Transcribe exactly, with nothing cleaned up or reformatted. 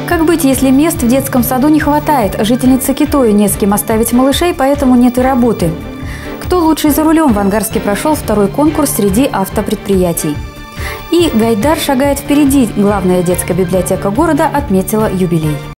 Как быть, если мест в детском саду не хватает? Жительнице Китоя не с кем оставить малышей, поэтому нет и работы. Кто лучший за рулем? В Ангарске прошел второй конкурс среди автопредприятий. И Гайдар шагает впереди. Главная детская библиотека города отметила юбилей.